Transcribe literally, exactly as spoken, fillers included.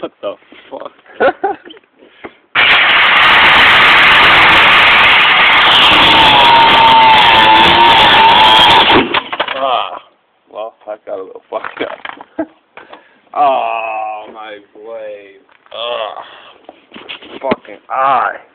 What the fuck? Ah, well, I got a little fucked up. Oh, my blade. Ugh. Fucking eye.